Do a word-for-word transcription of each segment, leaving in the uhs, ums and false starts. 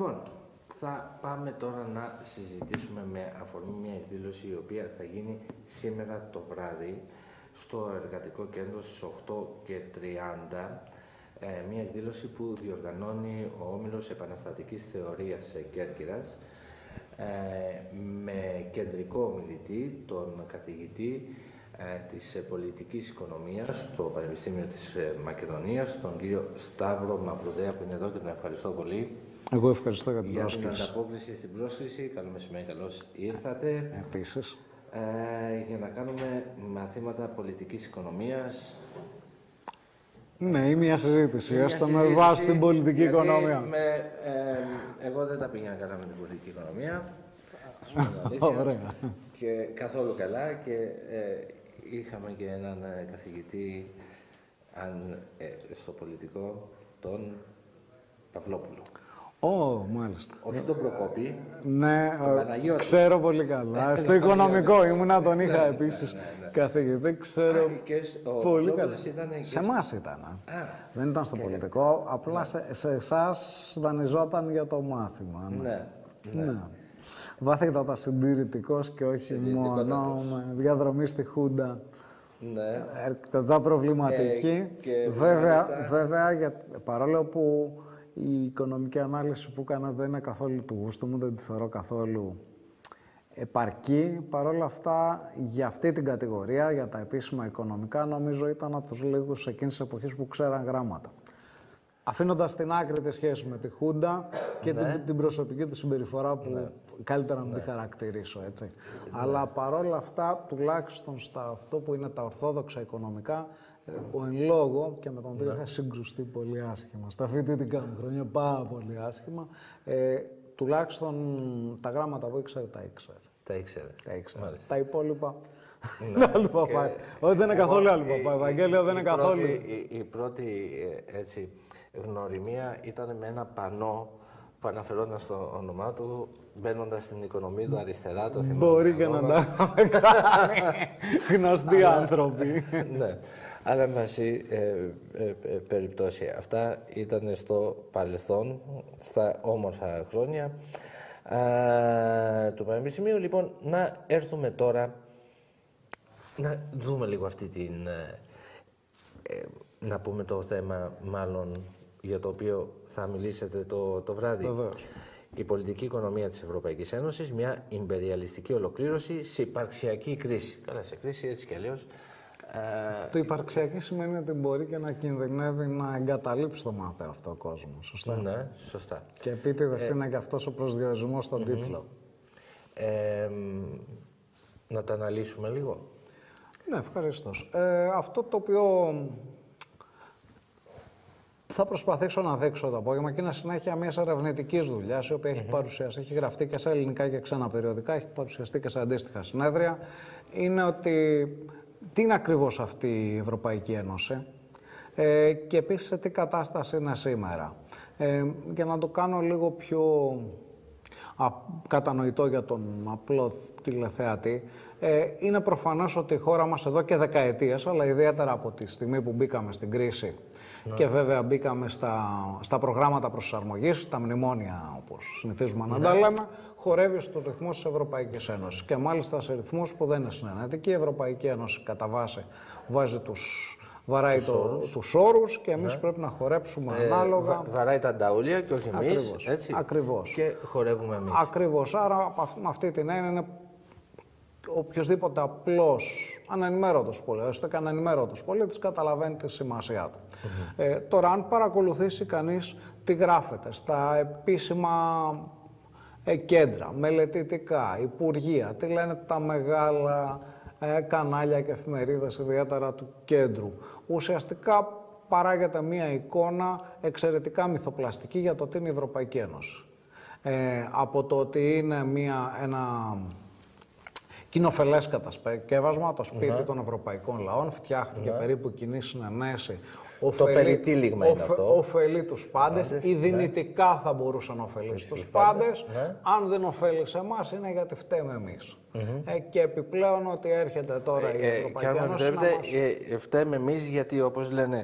Λοιπόν, θα πάμε τώρα να συζητήσουμε με αφορμή μια εκδήλωση η οποία θα γίνει σήμερα το βράδυ στο Εργατικό Κέντρο στις οκτώ και τριάντα. Ε, μια εκδήλωση που διοργανώνει ο Όμιλος Επαναστατικής Θεωρίας Κέρκυρας ε, με κεντρικό ομιλητή, τον καθηγητή ε, της πολιτικής οικονομίας στο Πανεπιστήμιο της ε, Μακεδονίας, τον κύριο Σταύρο Μαυρουδέα, που είναι εδώ και τον ευχαριστώ πολύ. Εγώ ευχαριστώ για την για πρόσκληση. την ανταπόκριση στην πρόσκληση. Καλό μεσημέρι, καλώς ήρθατε. Επίσης. Ε, για να κάνουμε μαθήματα πολιτικής οικονομίας. Ναι, ή μια συζήτηση, έστω με βάση την πολιτική οικονομία. Με, ε, εγώ δεν τα πήγαινα καλά με την πολιτική οικονομία. Ωραία. Και καθόλου καλά και ε, είχαμε και έναν ε, καθηγητή αν, ε, στο πολιτικό, τον Παυλόπουλο. Ω, oh, μάλιστα. Όχι τον Προκόπη, ναι, τον Παναγιώτη. Ξέρω πολύ καλά. Στο οικονομικό ήμουνα, τον είχα επίσης ναι, ναι, ναι. καθηγητή. Ξέρω ο πολύ καλά. Ήταν σε εμάς ήταν. Α, δεν ήταν στο πολιτικό, απλά ναι. σε, σε εσάς δανειζόταν για το μάθημα. Ναι. ναι, ναι. ναι. Βάθηκατατα συντηρητικός και όχι μόνο με διαδρομή στη Χούντα. Ναι. Αρκετά προβληματική. Ε, και βέβαια, μάλιστα... βέβαια για, παρόλο που η οικονομική ανάλυση που έκανα δεν είναι καθόλου του γούστου μου, δεν τη θεωρώ καθόλου επαρκή. Παρόλα αυτά, για αυτή την κατηγορία, για τα επίσημα οικονομικά, νομίζω ήταν από τους λίγους εκείνης της εποχής που ξέραν γράμματα. Αφήνοντας στην άκρη τη σχέση με τη Χούντα και ναι. την, την προσωπική του συμπεριφορά που ναι. καλύτερα να ναι. τη χαρακτηρίσω, έτσι. Ναι. Αλλά παρόλα αυτά, τουλάχιστον στα αυτό που είναι τα ορθόδοξα οικονομικά, ο εν λόγω, και με τον οποίο ναι. είχα συγκρουστεί πολύ άσχημα, στα φοιτητικά μου χρόνια πάρα πολύ άσχημα, ε, τουλάχιστον τα γράμματα που ήξερε, τα ήξερε. Τα ήξερε. Τα, ήξερε. Μάλιστα. Τα υπόλοιπα. Ναι. Άλλου παπά. Όχι, δεν είναι καθόλου άλλου παπά. Ευαγγέλιο δεν είναι καθόλου. Η, η πρώτη έτσι, γνωριμία ήταν με ένα πανό που αναφερόταν στο όνομά του, μπαίνοντας στην Οικονομίδα αριστερά, το θυμάμαι. Μπορεί και να τα έχουμε κάνει γνωστοί άνθρωποι. Ναι, αλλά μαζί ε, ε, ε, περιπτώσει. Αυτά ήταν στο παρελθόν, στα όμορφα χρόνια α, του Πανεπιστημίου. Λοιπόν, να έρθουμε τώρα, να δούμε λίγο αυτή την... Ε, να πούμε το θέμα, μάλλον, για το οποίο θα μιλήσετε το, το βράδυ. Βεβαίως. Η πολιτική οικονομία της Ευρωπαϊκής Ένωσης, μια ιμπεριαλιστική ολοκλήρωση σε υπαρξιακή κρίση. Καλά, σε κρίση έτσι κι αλλιώς. Το υπαρξιακή σημαίνει ότι μπορεί και να κινδυνεύει να εγκαταλείψει το μάθε αυτό ο κόσμο. Σωστά. Ναι, σωστά. Και επίτηδες ε, είναι και αυτός ο προσδιορισμός στον mm-hmm. τίτλο. Ε, να τα αναλύσουμε λίγο. Ναι, ευχαριστώς. Ε, αυτό το οποίο θα προσπαθήσω να δείξω το απόγευμα και είναι συνέχεια μια ερευνητική δουλειά, η οποία mm-hmm. έχει παρουσιαστεί, έχει γραφτεί και σε ελληνικά και ξένα περιοδικά, έχει παρουσιαστεί και σε αντίστοιχα συνέδρια, είναι ότι τι είναι ακριβώς αυτή η Ευρωπαϊκή Ένωση ε, και επίσης σε τι κατάσταση είναι σήμερα. Ε, για να το κάνω λίγο πιο α, κατανοητό για τον απλό τηλεθεατή, ε, είναι προφανώς ότι η χώρα μας εδώ και δεκαετίες, αλλά ιδιαίτερα από τη στιγμή που μπήκαμε στην κρίση ναι. και βέβαια μπήκαμε στα, στα προγράμματα προσαρμογής, τα μνημόνια όπως συνηθίζουμε ναι. να τα λέμε, χορεύει στους ρυθμούς της Ευρωπαϊκής Ένωσης και μάλιστα σε ρυθμούς που δεν είναι συνενετικοί. Η Ευρωπαϊκή Ένωση κατά βάση βάζει τους, βαράει τους, το, όρους. τους όρους και εμείς ναι. πρέπει να χορέψουμε ε, ανάλογα. Βα, βαράει τα νταούλια και όχι εμείς, Ακριβώς. έτσι. Ακριβώς. Και χορεύουμε εμείς. Ακριβώς. Άρα με αυτή την έννοια είναι οποιοσδήποτε απλός ανενημέρωτος πολίτης, έστω και ανενημέρωτος πολίτης, καταλαβαίνει τη σημασία του. Mm-hmm. Ε, τώρα, αν παρακολουθήσει κανείς τι γράφεται στα επίσημα ε, κέντρα, μελετητικά, υπουργεία, τι λένε τα μεγάλα ε, κανάλια και εφημερίδες, ιδιαίτερα του κέντρου, ουσιαστικά παράγεται μία εικόνα εξαιρετικά μυθοπλαστική για το τι είναι η Ευρωπαϊκή Ένωση. Ε, από το ότι είναι μία, ένα κοινοφελές κατασκεύασμα, το σπίτι mm-hmm. των ευρωπαϊκών λαών, φτιάχτηκε mm-hmm. περίπου κοινή συνενέση. Το περιτύλιγμα είναι αυτό. Οφελεί τους πάντες, πάντες ή δυνητικά ναι. θα μπορούσε να ωφελήσει τους πάντες. Ναι. Αν δεν ωφέλει σε εμάς είναι γιατί φταίμε εμείς. Mm-hmm. Ε, και επιπλέον ότι έρχεται τώρα ε, η Ευρωπαϊκή Ένωση. Και αν θέλετε, μας... ε, φταίμε εμείς γιατί όπως λένε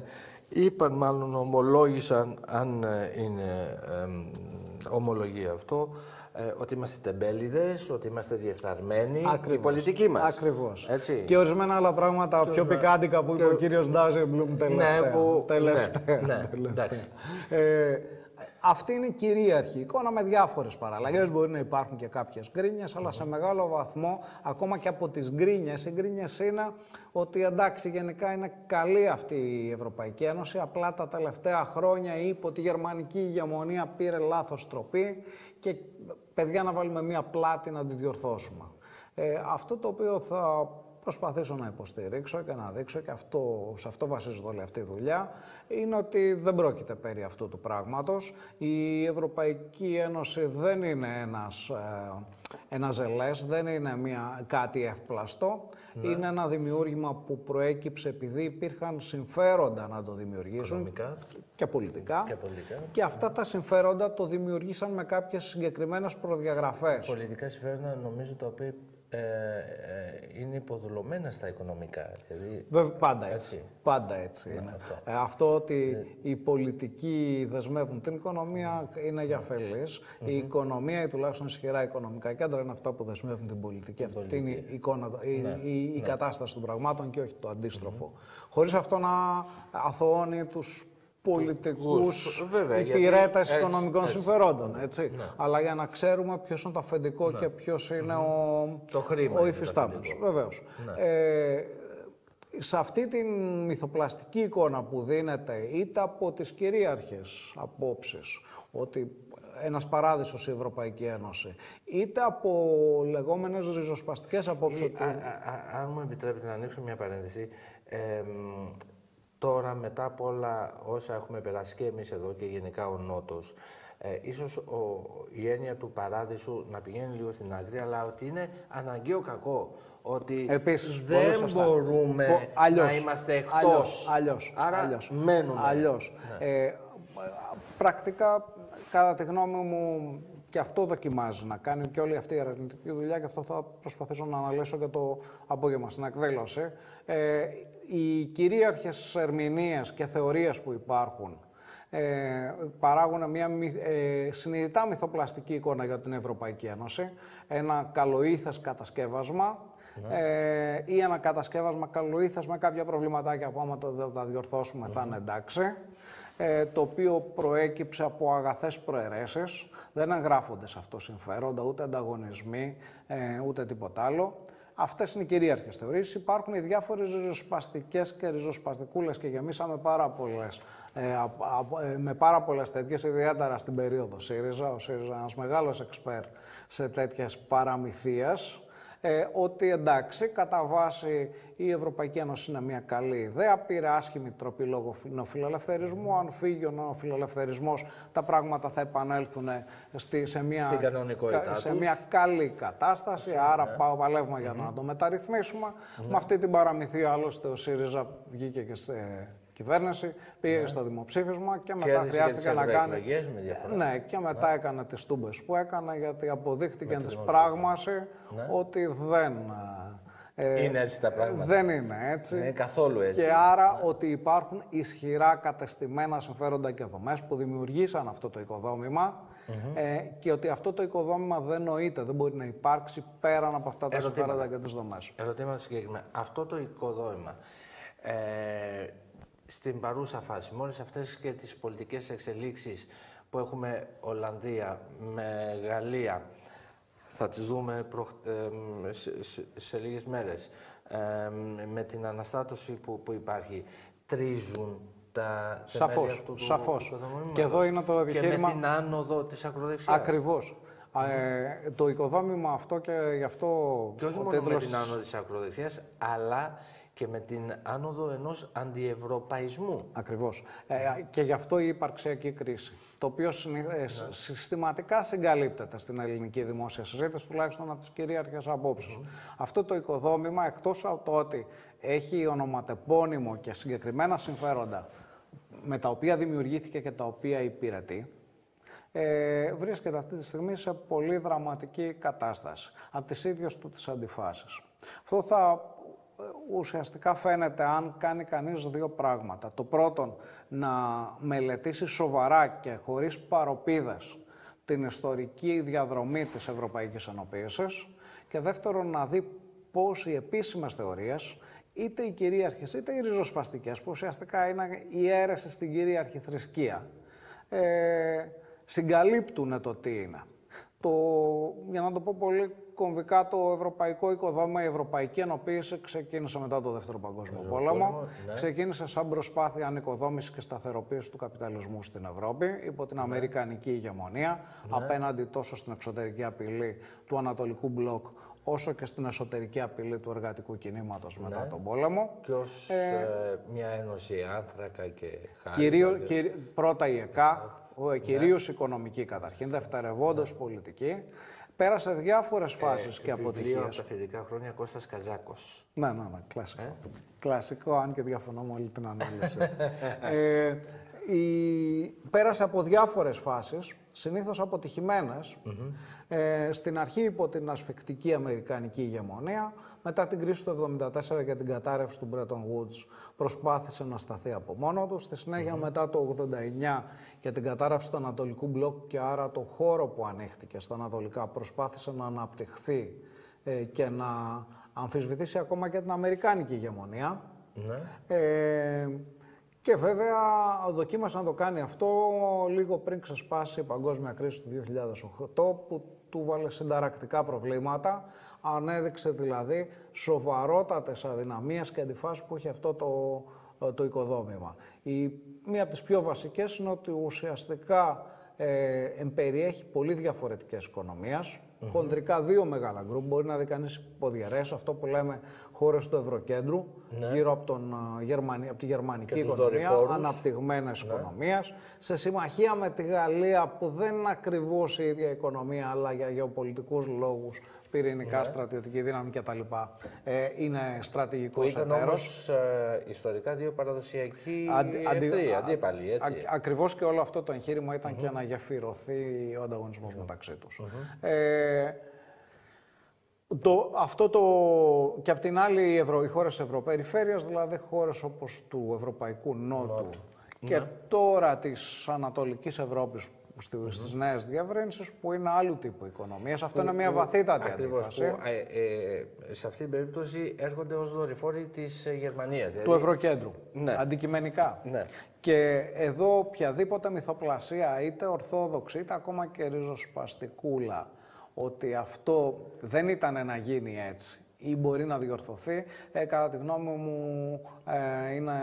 είπαν, μάλλον ομολόγησαν, αν είναι ε, ομολογία αυτό, ε, ότι είμαστε τεμπέληδες, ότι είμαστε διεφθαρμένοι, Ακριβώς. η πολιτική μας. Ακριβώς. Έτσι. Και ορισμένα άλλα πράγματα και πιο ορισμένα... πικάντικα που είπε και... ο κύριος Ντάζεμπλουμ τελευταία. Ναι, που... τελευταία. ναι, ναι, τελευταία. Ε, αυτή είναι η κυρίαρχη εικόνα με διάφορες παραλλαγές. Μπορεί να υπάρχουν και κάποιες γκρίνιες, αλλά mm-hmm. σε μεγάλο βαθμό, ακόμα και από τις γκρίνιες, οι γκρίνιες είναι ότι εντάξει, γενικά είναι καλή αυτή η Ευρωπαϊκή Ένωση. Απλά τα τελευταία χρόνια είπε ότι η γερμανική ηγεμονία πήρε λάθος τροπή και παιδιά να βάλουμε μία πλάτη να τη διορθώσουμε. Ε, αυτό το οποίο θα προσπαθήσω να υποστηρίξω και να δείξω, και αυτό, σε αυτό βασίζεται όλη αυτή η δουλειά, είναι ότι δεν πρόκειται περί αυτού του πράγματος. Η Ευρωπαϊκή Ένωση δεν είναι ένας, ε, ένα ζελές, δεν είναι μια, κάτι ευπλαστό. Ναι. Είναι ένα δημιούργημα που προέκυψε επειδή υπήρχαν συμφέροντα να το δημιουργήσουν. Οικονομικά. Και πολιτικά. Και πολιτικά. Και αυτά τα συμφέροντα το δημιουργήσαν με κάποιες συγκεκριμένες προδιαγραφές. Πολιτικά συμφέροντα, νομίζω, τα οποία Ε, ε, είναι υποδουλωμένα στα οικονομικά. Δηλαδή, Βέβαια, πάντα έτσι. έτσι. Πάντα έτσι ναι, είναι. Αυτό, ε, αυτό ότι ε, οι πολιτικοί δεσμεύουν την οικονομία mm. είναι για φελής. Mm-hmm. Η οικονομία ή τουλάχιστον ισχυρά οικονομικά κέντρα είναι αυτά που δεσμεύουν την πολιτική. Την αυτή πολιτική. Είναι η, εικόνα, η, ναι, η, η ναι. κατάσταση των πραγμάτων και όχι το αντίστροφο. Mm-hmm. Χωρίς αυτό να αθωώνει τους πολιτικούς υπηρέτες οικονομικών έτσι, συμφερόντων, έτσι. Ναι. Αλλά για να ξέρουμε ποιος είναι το αφεντικό ναι. και ποιος είναι mm-hmm. ο, το χρήμα ο υφιστάμενος. Βεβαίως. Ναι. Ε, σε αυτή την μυθοπλαστική εικόνα που δίνεται είτε από τις κυρίαρχες απόψεις, ότι ένας παράδεισος η Ευρωπαϊκή Ένωση, είτε από λεγόμενες ριζοσπαστικές απόψεις. Ή, ότι... α, α, α, αν μου επιτρέπετε να ανοίξω μια παρένθεση, ε, τώρα, μετά από όλα όσα έχουμε περάσει και εμείς εδώ και γενικά ο Νότος, ε, ίσως ο, η έννοια του παράδεισου να πηγαίνει λίγο στην άκρη, αλλά ότι είναι αναγκαίο κακό. Ότι επίσης, δεν μπορούμε Πο, αλλιώς, να είμαστε εκτός. Αλλιώς, αλλιώς, άρα αλλιώς, μένουμε. Αλλιώς. Ναι. Ε, πρακτικά, κατά τη γνώμη μου, και αυτό δοκιμάζει να κάνει και όλη αυτή η ερευνητική δουλειά, και αυτό θα προσπαθήσω να αναλύσω και το απόγευμα στην εκδήλωση. Ε, οι κυρίαρχες ερμηνείες και θεωρίες που υπάρχουν ε, παράγουν μια ε, συνειδητά μυθοπλαστική εικόνα για την Ευρωπαϊκή Ένωση, ένα καλοήθες κατασκεύασμα ναι. ε, ή ένα κατασκεύασμα καλοήθες με κάποια προβληματάκια που άμα το, τα διορθώσουμε mm-hmm. θα είναι εντάξει, ε, το οποίο προέκυψε από αγαθές προαιρέσεις, δεν εγγράφονται σε αυτό συμφέροντα, ούτε ανταγωνισμοί, ε, ούτε τίποτα άλλο. Αυτές είναι οι κυρίαρχες θεωρίες. Υπάρχουν οι διάφορες ριζοσπαστικές και ριζοσπαστικούλες και γεμίσαμε πάρα πολλές, ε, α, α, ε, με πάρα πολλές τέτοιες, ιδιαίτερα στην περίοδο ΣΥΡΙΖΑ. Ο ΣΥΡΙΖΑ ένας μεγάλος εξπέρ σε τέτοιες παραμυθίες. Ε, ότι εντάξει, κατά βάση η Ευρωπαϊκή Ένωση είναι μια καλή ιδέα, πήρε άσχημη τροπή λόγω νεοφιλελευθερισμού. Αν φύγει ο νεοφιλελευθερισμός, τα πράγματα θα επανέλθουν στη, σε, μια, σε μια καλή κατάσταση. Φύγει, άρα ναι. πάω, παλεύουμε mm-hmm. για να το μεταρρυθμίσουμε. Mm-hmm. Με αυτή την παραμυθία, άλλωστε, ο ΣΥΡΙΖΑ βγήκε και σε κυβέρνηση, πήγε ναι. στο δημοψήφισμα και μετά χρειάστηκε να κάνει. Ναι, και μετά ναι. έκανε τις τούμπες που έκανε, γιατί αποδείχτηκε της πράγμαση ναι. ότι δεν. Ε, είναι έτσι τα πράγματα. Δεν είναι έτσι. Είναι καθόλου έτσι. Και άρα ναι. ότι υπάρχουν ισχυρά κατεστημένα συμφέροντα και δομές που δημιουργήσαν αυτό το οικοδόμημα mm-hmm. ε, και ότι αυτό το οικοδόμημα δεν νοείται, δεν μπορεί να υπάρξει πέραν από αυτά τα ερωτήματα. Συμφέροντα και τις δομές. Ερωτήματα συγκεκριμένα. Αυτό το οικοδόμημα. Ε, Στην παρούσα φάση, με όλες αυτές και τις πολιτικές εξελίξεις που έχουμε Ολλανδία με Γαλλία, θα τις δούμε προ, ε, σε, σε, σε λίγες μέρες, ε, με την αναστάτωση που, που υπάρχει, τρίζουν τα θεμέλια αυτού του σαφώς. Και εδώ είναι το επιχείρημα... Και με την άνοδο της ακροδεξιάς. Ακριβώς. Mm. Ε, το οικοδόμημα αυτό και γι' αυτό... Και όχι μόνο τίτλος... με την άνοδο της ακροδεξιάς, αλλά και με την άνοδο ενός αντιευρωπαϊσμού. Ακριβώς. Ε, και γι' αυτό η υπαρξιακή κρίση, το οποίο συνήθως, yeah. συστηματικά συγκαλύπτεται στην ελληνική δημόσια συζήτηση, τουλάχιστον από τις κυρίαρχες απόψεις. Mm-hmm. Αυτό το οικοδόμημα, εκτός από το ότι έχει ονοματεπώνυμο και συγκεκριμένα συμφέροντα με τα οποία δημιουργήθηκε και τα οποία υπηρετεί, ε, βρίσκεται αυτή τη στιγμή σε πολύ δραματική κατάσταση από τις ίδιες του τις αντιφάσεις. Αυτό θα ουσιαστικά φαίνεται αν κάνει κανείς δύο πράγματα. Το πρώτον, να μελετήσει σοβαρά και χωρίς παροπίδες την ιστορική διαδρομή της Ευρωπαϊκής Ενοποίησης και δεύτερον, να δει πώς οι επίσημες θεωρίες, είτε οι κυρίαρχες είτε οι ριζοσπαστικές, που ουσιαστικά είναι η αίρεση στην κυρίαρχη θρησκεία, ε, συγκαλύπτουν το τι είναι. Το, για να το πω πολύ κομβικά, το ευρωπαϊκό οικοδόμημα, η ευρωπαϊκή ενοποίηση ξεκίνησε μετά το Δεύτερο Παγκόσμιο Πόλεμο. Ναι. Ξεκίνησε σαν προσπάθεια ανοικοδόμησης και σταθεροποίησης του καπιταλισμού στην Ευρώπη, υπό την ναι. αμερικανική ηγεμονία, ναι. απέναντι τόσο στην εξωτερική απειλή του Ανατολικού Μπλοκ, όσο και στην εσωτερική απειλή του εργατικού κινήματος ναι. μετά τον πόλεμο. Και ως ε, ε, μια ένωση άνθρακα και χάρη. Κυρίω, και... κυρί, πρώτα η ΕΚΑ, ναι. κυρίως οικονομική καταρχήν, δευτερευόντως ναι. πολιτική. Πέρασε διάφορες φάσεις ε, και αποτυχίες. Από τα φοιτητικά χρόνια, Κώστας Καζάκος. Ναι, ναι, ναι, κλασικό. Ε? Κλασικό, αν και διαφωνώ με όλη την ανάλυση. ε, η... Πέρασε από διάφορες φάσεις, συνήθως αποτυχημένες. Mm-hmm. ε, στην αρχή υπό την ασφικτική αμερικανική ηγεμονία, μετά την κρίση του εβδομήντα τέσσερα και την κατάρρευση του Bretton Woods προσπάθησε να σταθεί από μόνο του. Στη συνέχεια mm-hmm. μετά το ογδόντα εννιά για την κατάρρευση του Ανατολικού Μπλοκ και άρα το χώρο που ανοίχτηκε στα Ανατολικά προσπάθησε να αναπτυχθεί ε, και να αμφισβητήσει ακόμα και την αμερικάνικη ηγεμονία. Mm-hmm. Ε, Και βέβαια δοκίμασε να το κάνει αυτό λίγο πριν ξεσπάσει η παγκόσμια κρίση του δύο χιλιάδες οκτώ, που του βάλε συνταρακτικά προβλήματα, ανέδειξε δηλαδή σοβαρότατες αδυναμίες και αντιφάσεις που έχει αυτό το, το οικοδόμημα. Η, μία από τις πιο βασικές είναι ότι ουσιαστικά ε, εμπεριέχει πολύ διαφορετικές οικονομίες. Mm-hmm. Χοντρικά δύο μεγάλα γκρουπ, μπορεί να δει κανείς υποδιαιρέσεις, αυτό που λέμε χώρες του Ευρωκέντρου, ναι. γύρω από, τον, Γερμανία, από τη γερμανική οικονομία, αναπτυγμένες ναι. οικονομίες, σε συμμαχία με τη Γαλλία που δεν είναι ακριβώς η ίδια οικονομία, αλλά για γεωπολιτικούς λόγους, πυρηνικά, ναι. στρατιωτική δύναμη κτλ. Ε, είναι στρατηγικός εταίρος. Ήταν όμως ε, ιστορικά δύο παραδοσιακοί εχθροί, αντίπαλοι, έτσι. Α, ακριβώς και όλο αυτό το εγχείρημα ήταν mm-hmm. και να γεφυρωθεί ο ανταγωνισμός mm-hmm. μεταξύ τους. Mm-hmm. Ε, Το, αυτό το, και απ' την άλλη οι, Ευρω, οι χώρες της Ευρωπεριφέρειας, δηλαδή χώρες όπως του Ευρωπαϊκού Νότου Νότου. και ναι. τώρα της Ανατολικής Ευρώπης στις mm-hmm. νέες διευρύνσεις που είναι άλλου τύπου οικονομίες. Αυτό που, είναι μια βαθύτατη αντίφαση. Που, ε, ε, σε αυτή την περίπτωση έρχονται ως δορυφόροι της Γερμανίας. Δηλαδή... Του Ευρωκέντρου, ναι. αντικειμενικά. Ναι. Και εδώ οποιαδήποτε μυθοπλασία, είτε ορθόδοξη, είτε ακόμα και ριζοσπαστικούλα, ότι αυτό δεν ήταν να γίνει έτσι ή μπορεί να διορθωθεί, ε, κατά τη γνώμη μου ε, είναι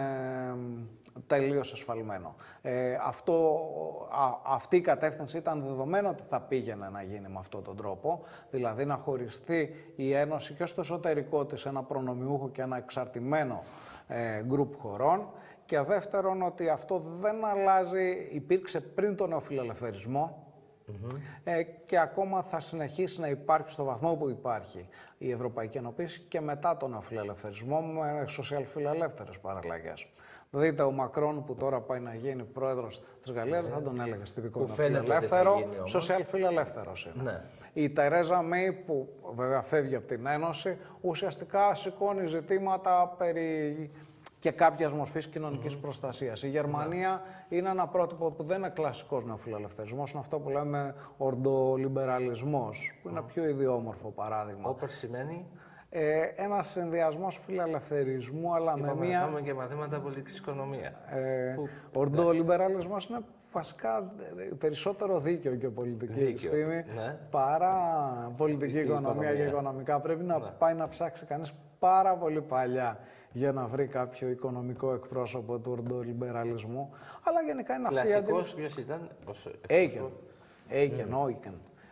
τελείως εσφαλμένο. Ε, αυτό, α, αυτή η κατεύθυνση ήταν δεδομένο ότι θα πήγαινε να γίνει με αυτόν τον τρόπο, δηλαδή να χωριστεί η Ένωση και στο εσωτερικό της ένα προνομιούχο και ένα εξαρτημένο ε, γκρουπ χωρών, και δεύτερον ότι αυτό δεν αλλάζει, υπήρξε πριν τον νεοφιλελευθερισμό, Mm-hmm. Ε, και ακόμα θα συνεχίσει να υπάρχει στο βαθμό που υπάρχει η Ευρωπαϊκή Ενοποίηση και μετά τον νεοφιλελευθερισμό με σοσιαλφιλελεύθερες παραλλαγές. Δείτε, ο Μακρόν που τώρα πάει να γίνει πρόεδρος της Γαλλίας, mm-hmm. θα τον έλεγε τυπικό νεοφιλελεύθερο, σοσιαλφιλελεύθερος είναι. Ναι. Η Τερέζα Μέη που βέβαια φεύγει από την Ένωση, ουσιαστικά σηκώνει ζητήματα περί και κάποιας μορφής κοινωνικής mm-hmm. προστασίας. Η Γερμανία yeah. είναι ένα πρότυπο που δεν είναι κλασικός νεοφιλελευθερισμός, είναι αυτό που λέμε ορντολιμπεραλισμός, που είναι mm. πιο ιδιόμορφο παράδειγμα. Όπερ σημαίνει? Ε, ένας συνδυασμός φιλελευθερισμού, αλλά Είπαμε με μία... Κάνουμε και μαθήματα πολιτικής οικονομίας. Ε, ορντολιμπεραλισμός είναι βασικά περισσότερο δίκαιο και πολιτική δίκαιο, επιστήμη, ναι. παρά πολιτική οικονομία, οικονομία και οικονομικά. Πρέπει να ναι. πάει να ψάξει κανείς πάρα πολύ παλιά για να βρει κάποιο οικονομικό εκπρόσωπο του ορντολιμπεραλισμού. Αλλά γενικά είναι αυτή η αντίληψη. Κλασικός ποιος ήταν? Έικεν. Έικεν, Όικεν.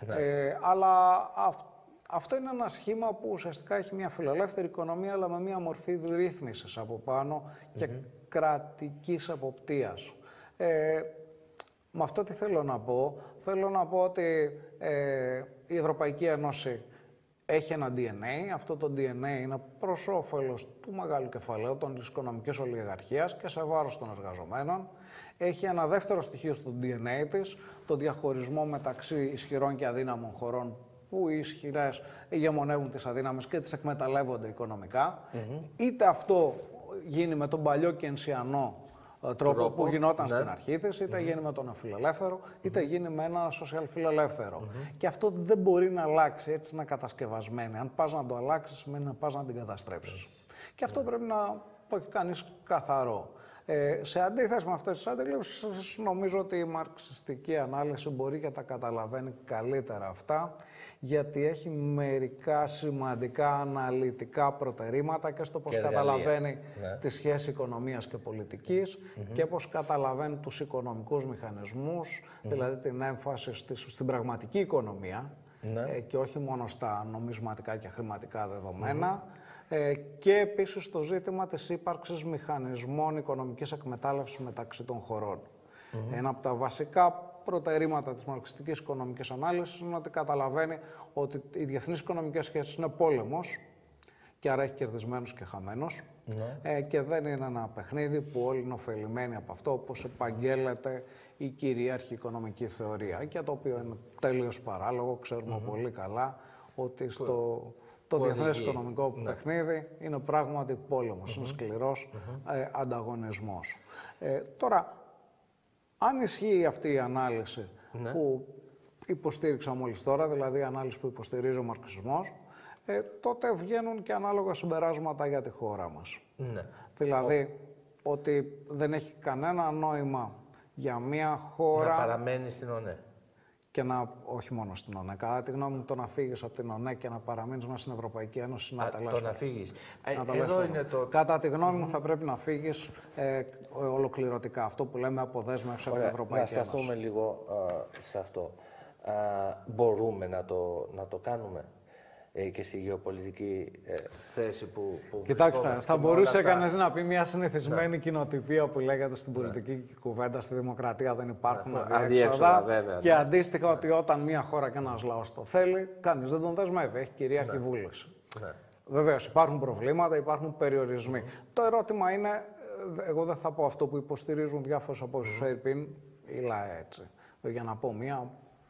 Αλλά αυ, αυτό είναι ένα σχήμα που ουσιαστικά έχει μια φιλελεύθερη οικονομία, αλλά με μια μορφή ρύθμισης από πάνω και mm-hmm. κρατικής εποπτείας. Ε, με αυτό τι θέλω να πω? Θέλω να πω ότι ε, η Ευρωπαϊκή Ένωση έχει ένα ντι εν έι, αυτό το ντι εν έι είναι προς όφελος του μεγάλου κεφαλαίου, της οικονομικής ολιγαρχίας και σε βάρος των εργαζομένων. Έχει ένα δεύτερο στοιχείο στο ντι εν έι της, το διαχωρισμό μεταξύ ισχυρών και αδύναμων χωρών που οι ισχυρές ηγεμονεύουν τις αδύναμες και τις εκμεταλλεύονται οικονομικά. Mm-hmm. Είτε αυτό γίνει με τον παλιό κενσιανό τρόπο, τρόπο που γινόταν ναι. στην αρχή της, είτε mm-hmm. γίνει με τον αφιλελεύθερο, είτε mm-hmm. γίνει με ένα σοσιαλφιλελεύθερο. Mm-hmm. Και αυτό δεν μπορεί να αλλάξει έτσι να κατασκευασμένο. Αν πας να το αλλάξεις, σημαίνει να πας να την καταστρέψεις. Mm-hmm. Και αυτό mm-hmm. πρέπει να το έχει κανείς καθαρό. Ε, σε αντίθεση με αυτές τις αντιλήψεις, νομίζω ότι η μαρξιστική ανάλυση μπορεί και τα καταλαβαίνει καλύτερα αυτά, γιατί έχει μερικά σημαντικά αναλυτικά προτερήματα και στο πώς και καταλαβαίνει ναι. τη σχέση οικονομίας και πολιτικής mm-hmm. και πώς καταλαβαίνει τους οικονομικούς μηχανισμούς, mm-hmm. δηλαδή την έμφαση στη, στην πραγματική οικονομία mm-hmm. ε, και όχι μόνο στα νομισματικά και χρηματικά δεδομένα. Mm-hmm. Ε, και επίσης το ζήτημα της ύπαρξης μηχανισμών οικονομικής εκμετάλλευσης μεταξύ των χωρών. Mm-hmm. Ένα από τα βασικά προτερήματα της μαρξιστικής οικονομικής ανάλυσης είναι ότι καταλαβαίνει ότι οι διεθνείς οικονομικές σχέσεις είναι πόλεμος και άρα έχει κερδισμένους και χαμένους mm-hmm. ε, και δεν είναι ένα παιχνίδι που όλοι είναι ωφελημένοι από αυτό, όπως επαγγέλλεται η κυρίαρχη οικονομική θεωρία και το οποίο είναι τελείως παράλογο, ξέρουμε mm-hmm. πολύ καλά ότι στο... Το διεθνές οικονομικό ναι. παιχνίδι είναι πράγματι πόλεμος, mm-hmm. είναι σκληρός mm-hmm. ε, ανταγωνισμός. Ε, τώρα, αν ισχύει αυτή η ανάλυση ναι. που υποστήριξα μόλις τώρα, δηλαδή η ανάλυση που υποστηρίζει ο μαρξισμός, ε, τότε βγαίνουν και ανάλογα συμπεράσματα για τη χώρα μας. Ναι. Δηλαδή, ο... ότι δεν έχει κανένα νόημα για μια χώρα... Να παραμένει στην ΟΝΕ. Και να, όχι μόνο στην ΟΝΕ. Κατά τη γνώμη μου, το να φύγεις από την ΟΝΕ και να παραμείνεις μέσα στην Ευρωπαϊκή Ένωση να τα λες. Το να φύγεις. Ε, εδώ είναι το... Κατά τη γνώμη μου, θα πρέπει να φύγεις ε, ολοκληρωτικά. Αυτό που λέμε αποδέσμευση από την Ευρωπαϊκή Ένωση. Να σταθούμε Ένωση. λίγο α, σε αυτό. Α, μπορούμε να το, να το κάνουμε ε, και στη γεωπολιτική ε, θέση που, που Κοιτάξτε, θα μπορούσε κανείς τα... να πει μια συνηθισμένη ναι. κοινοτυπία που λέγεται στην πολιτική ναι. κουβέντα, στη δημοκρατία δεν υπάρχουν ναι. αδιέξοδα. Βέβαια, και ναι. αντίστοιχα ναι. ότι όταν μια χώρα και ένας λαός το θέλει, κανείς δεν τον δεσμεύει, έχει κυρίαρχη ναι. βούληση. Ναι. Βεβαίως υπάρχουν προβλήματα, υπάρχουν περιορισμοί. Mm. Το ερώτημα είναι, εγώ δεν θα πω αυτό που υποστηρίζουν διάφορες από τους Φερπίν, η ΛΑΕ έτσι, για να πω μια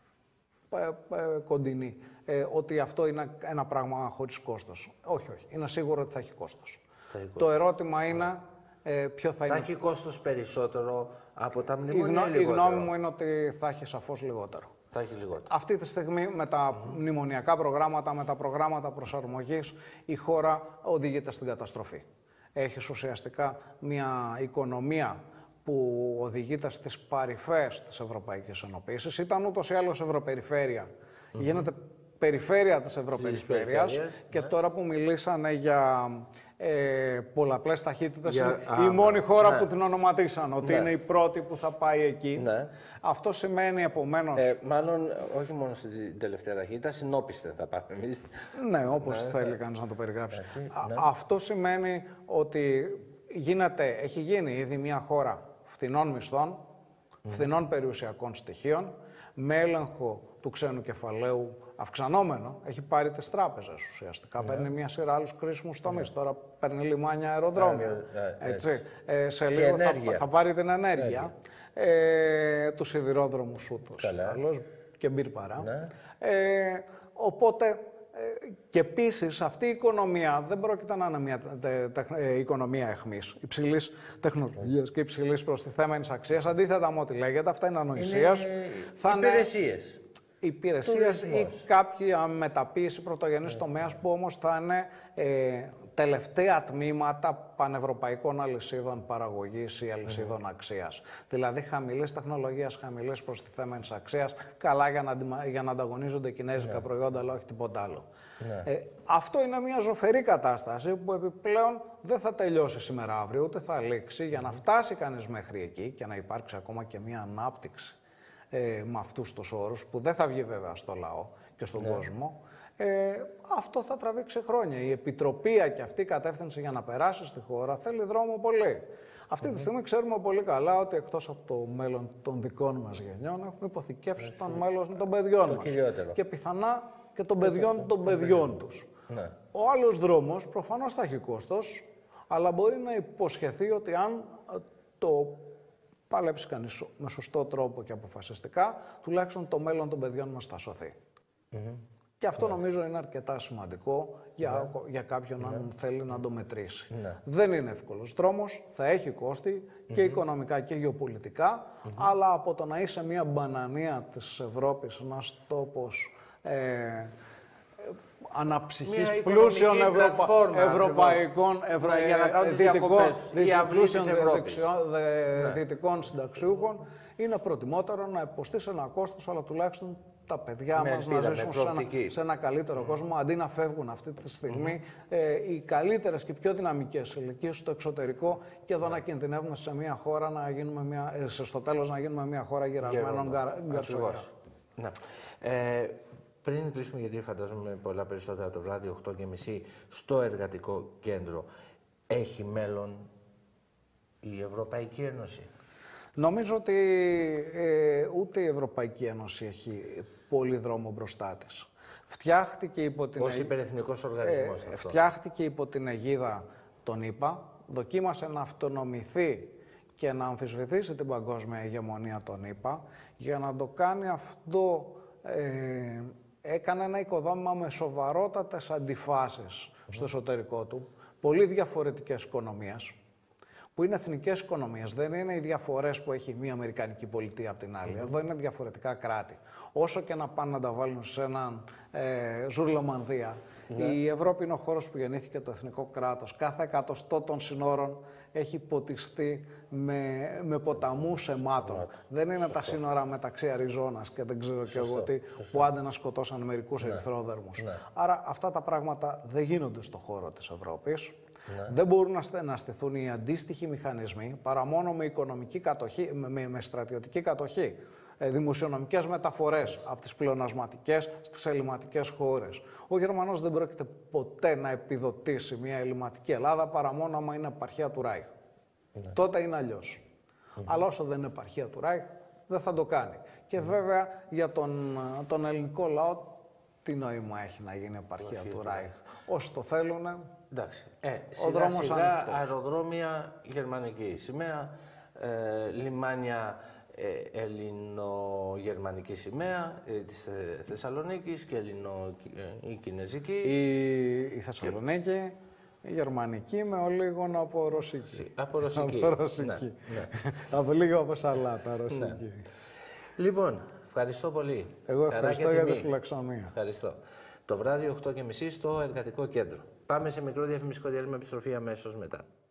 ε, ε, κοντινή. Ε, ότι αυτό είναι ένα πράγμα χωρίς κόστος. Όχι, όχι. Είναι σίγουρο ότι θα έχει κόστος. Θα έχει κόστος. Το ερώτημα είναι ε, ποιο θα, θα είναι... Θα έχει κόστος περισσότερο από τα μνημόνια η, γνω... η γνώμη μου είναι ότι θα έχει σαφώς λιγότερο. Θα έχει λιγότερο. Αυτή τη στιγμή με τα mm-hmm. μνημονιακά προγράμματα, με τα προγράμματα προσαρμογής, η χώρα οδηγείται στην καταστροφή. Έχει ουσιαστικά μια οικονομία που οδηγείται στις παρυφές της Ευρωπαϊκής Ενοποίησης. Ήταν ούτως ή άλλως Ευρωπεριφέρεια. Mm-hmm. Γίνεται περιφέρεια της Ευρωπεριφέρειας και ναι. τώρα που μιλήσανε για ε, πολλαπλές ταχύτητες, για... η Α, μόνη ναι. χώρα ναι. που την ονοματίσαν, ότι ναι. είναι η πρώτη που θα πάει εκεί. Ναι. Αυτό σημαίνει επομένως... Ε, μάλλον όχι μόνο στην τελευταία ταχύτητα, συνόπιστε θα πάμε εμείς. Ναι, όπως ναι, θέλει ναι. κανείς να το περιγράψει. Ναι. Αυτό σημαίνει ότι γίνεται, έχει γίνει ήδη μια χώρα φθηνών μισθών, mm. φθηνών περιουσιακών στοιχείων, με έλεγχο του ξένου κεφαλαίου αυξανόμενο, έχει πάρει τις τράπεζες ουσιαστικά. Yeah. Παίρνει μια σειρά άλλους κρίσιμους τομείς. Yeah. Τώρα παίρνει λιμάνια, αεροδρόμια. Yeah, yeah, έτσι. Yeah. Ε, σε λίγο θα, θα πάρει την ενέργεια. Ε, τους σιδηρόδρομους ούτως άλλως και μπύρπαρα. Yeah. Ε, οπότε ε, και επίσης αυτή η οικονομία δεν πρόκειται να είναι μια τε, τε, ε, οικονομία αιχμής, υψηλής τεχνολογίας και υψηλής προστιθέμενης αξίας. Αντίθετα με ό,τι λέγεται, αυτά είναι ανοησίας. Είναι θα υπηρεσίες. Είναι υπηρεσίες ή κάποια μεταποίηση πρωτογενής yeah. τομέας που όμως θα είναι ε, τελευταία τμήματα πανευρωπαϊκών αλυσίδων παραγωγής ή αλυσίδων mm. αξίας. Δηλαδή χαμηλής τεχνολογίας, χαμηλής προστιθέμενης αξίας, καλά για να, για να ανταγωνίζονται κινέζικα yeah. προϊόντα, αλλά όχι τίποτα άλλο. Yeah. Ε, αυτό είναι μια ζωφερή κατάσταση που επιπλέον δεν θα τελειώσει σήμερα αύριο, ούτε θα λήξει. Για να φτάσει κανείς μέχρι εκεί και να υπάρξει ακόμα και μια ανάπτυξη Ε, με αυτούς τους όρους, που δεν θα βγει βέβαια στο λαό και στον yeah. κόσμο, ε, αυτό θα τραβήξει χρόνια. Η επιτροπία και αυτή η κατεύθυνση για να περάσει στη χώρα θέλει δρόμο πολύ. Αυτή mm-hmm. τη στιγμή ξέρουμε πολύ καλά ότι εκτός από το μέλλον των δικών μας γενιών έχουμε υποθηκεύσει mm-hmm. το μέλλον των παιδιών το μας κυριότερο. Και πιθανά και των παιδιών mm-hmm. των παιδιών mm-hmm. τους. Mm-hmm. Ο άλλος δρόμος προφανώς θα έχει κόστος, αλλά μπορεί να υποσχεθεί ότι αν το παλέψει κανείς με σωστό τρόπο και αποφασιστικά, τουλάχιστον το μέλλον των παιδιών μας θα σωθεί. Mm-hmm. Και αυτό νομίζω είναι αρκετά σημαντικό για, ναι. για κάποιον ναι. αν θέλει να το μετρήσει. Ναι. Δεν είναι εύκολος δρόμος, θα έχει κόστη mm-hmm. και οικονομικά και γεωπολιτικά, mm-hmm. αλλά από το να είσαι μια μπανανία της Ευρώπης, ένας τόπος ε, αναψυχής πλούσιων Ευρωπα... ευρωπαϊκών ευρω... για να κάνουν τις διακοπές, η αυλή της Ευρώπης. Ναι. Δυτικών συνταξιούχων, είναι προτιμότερο να υποστεί σε ένα κόστος, αλλά τουλάχιστον τα παιδιά με μας ελπίδα, να ζήσουν σε ένα, σε ένα καλύτερο mm. κόσμο, αντί να φεύγουν αυτή τη στιγμή mm. ε, οι καλύτερες και πιο δυναμικές ηλικίες στο εξωτερικό και εδώ mm. να κινδυνεύουμε σε μια χώρα να γίνουμε μια, ε, στο τέλος να γίνουμε μια χώρα γερασμένων γκαρσόγια. Ναι. Ε, πριν κλείσουμε, γιατί φαντάζομαι πολλά περισσότερα το βράδυ, οκτώ και μισή, στο Εργατικό Κέντρο, έχει μέλλον η Ευρωπαϊκή Ένωση? Νομίζω ότι ε, ούτε η Ευρωπαϊκή Ένωση έχει πολύ δρόμο μπροστά της. Φτιάχτηκε υπό την, ως υπερεθνικός οργανισμός ε, αυτό. Φτιάχτηκε υπό την αιγίδα των ΗΠΑ, δοκίμασε να αυτονομηθεί και να αμφισβητήσει την παγκόσμια ηγεμονία των ΗΠΑ. Για να το κάνει αυτό ε, έκανε ένα οικοδόμημα με σοβαρότατες αντιφάσεις mm-hmm. στο εσωτερικό του, πολύ διαφορετικές οικονομίες, που είναι εθνικές οικονομίες, δεν είναι οι διαφορές που έχει μια Αμερικανική πολιτεία από την άλλη. Mm-hmm. Εδώ είναι διαφορετικά κράτη. Όσο και να πάνε να τα βάλουν σε έναν ε, ζουρλομανδία, mm-hmm. η Ευρώπη είναι ο χώρος που γεννήθηκε το εθνικό κράτος. Κάθε εκατοστό των συνόρων έχει ποτιστεί με, με ποταμούς αιμάτων. Mm-hmm. Δεν είναι Σωστό. Τα σύνορα μεταξύ Αριζόνας και δεν ξέρω Σωστό. Και εγώ τι, Σωστό. Που άντε να σκοτώσαν μερικούς mm-hmm. ερυθρόδερμους. Mm-hmm. Άρα αυτά τα πράγματα δεν γίνονται στον χώρο της Ευρώπης. Ναι. Δεν μπορούν να στηθούν οι αντίστοιχοι μηχανισμοί παρά μόνο με οικονομική κατοχή, με, με στρατιωτική κατοχή, ε, δημοσιονομικές μεταφορές από τις πλεονασματικές στις ελληματικές χώρες. Ο Γερμανός δεν πρόκειται ποτέ να επιδοτήσει μια ελληματική Ελλάδα παρά μόνο άμα είναι επαρχία του Ράιχ. Ναι. Τότε είναι αλλιώς. Mm-hmm. Αλλά όσο δεν είναι επαρχία του Ράιχ, δεν θα το κάνει. Και mm-hmm. βέβαια για τον, τον ελληνικό λαό, τι νόημα έχει να γίνει επαρχία του Ράιχ. Όσοι το θέλουν. Εντάξει. Ε, σιγά σιγά αεροδρόμια γερμανική σημαία, ε, λιμάνια ε, ελληνο-γερμανική σημαία ε, της Θεσσαλονίκης και ελληνο-κινέζικη. Η, η Θεσσαλονίκη, η γερμανική με ολίγων από ρωσική. Από ρωσική. Από, ρωσική. Ναι, ναι. Από λίγο από σαλάτα ρωσική. Ναι. Λοιπόν, ευχαριστώ πολύ. Εγώ ευχαριστώ για τη φιλοξενία. Ευχαριστώ. Το βράδυ οκτώ και μισή στο Εργατικό Κέντρο. Πάμε σε μικρό διαφημιστικό διάλειμμα, επιστροφή αμέσως μετά.